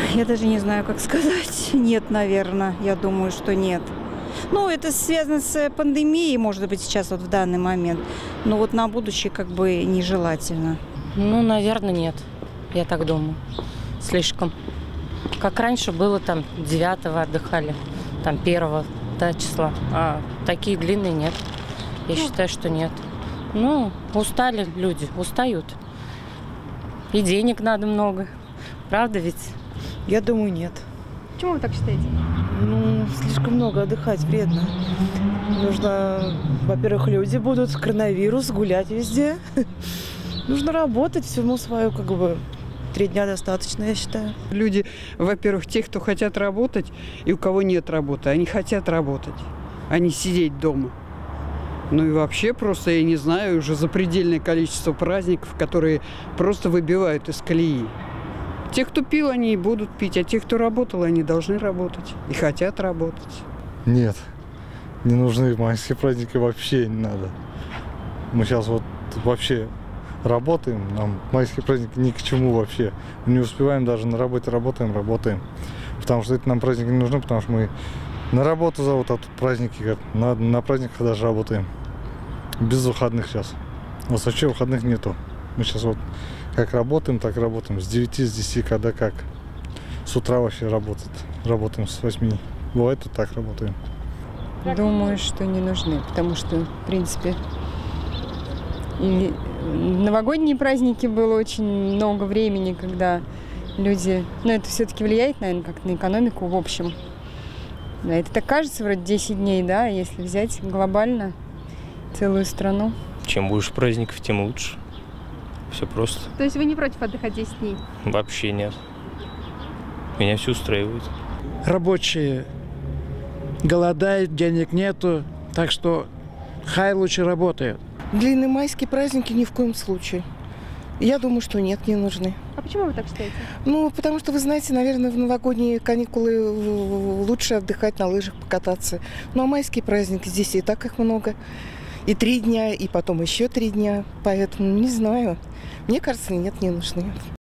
Я даже не знаю, как сказать. Нет, наверное. Я думаю, что нет. Ну, это связано с пандемией, может быть, сейчас вот в данный момент. Но вот на будущее как бы нежелательно. Ну, наверное, нет. Я так думаю. Слишком. Как раньше было, там, 9-го отдыхали, там, 1-го, да, числа. А такие длинные нет. Я считаю, что нет. Ну, устали люди, устают. И денег надо много. Правда ведь? Я думаю, нет. Почему вы так считаете? Ну, слишком много отдыхать вредно. Нужно, во-первых, люди будут, коронавирус, гулять везде. Нужно работать, всему свою, как бы, 3 дня достаточно, я считаю. Люди, во-первых, те, кто хотят работать, и у кого нет работы, они хотят работать, а не сидеть дома. Ну и вообще просто, я не знаю, уже запредельное количество праздников, которые просто выбивают из колеи. Те, кто пил, они и будут пить, а те, кто работал, они должны работать и хотят работать. Нет, не нужны майские праздники, вообще не надо. Мы сейчас вот вообще работаем, нам майские праздники ни к чему вообще. Мы не успеваем даже на работе, работаем. Потому что это нам праздники не нужны, потому что мы на работу зовут, а тут праздники, на праздниках даже работаем. Без выходных сейчас. У нас вообще выходных нету. Мы сейчас вот как работаем, так работаем. С 9, с 10, когда как. С утра вообще работаем с 8. Бывает, вот так работаем. Думаю, что не нужны, потому что, в принципе, и новогодние праздники было очень много времени, когда люди... Ну, это все-таки влияет, наверное, как на экономику в общем. Да, это так кажется, вроде 10 дней, да, если взять глобально целую страну. Чем больше праздников, тем лучше. Все просто. То есть вы не против отдыхать 10 дней? Вообще нет. Меня все устраивает. Рабочие голодают, денег нету, так что хай лучше работают. Длинные майские праздники ни в коем случае. Я думаю, что нет, не нужны. А почему вы так считаете? Ну, потому что, вы знаете, наверное, в новогодние каникулы лучше отдыхать, на лыжах покататься. Ну, а майские праздники, здесь и так их много. И 3 дня, и потом еще 3 дня. Поэтому не знаю. Мне кажется, нет, не нужны.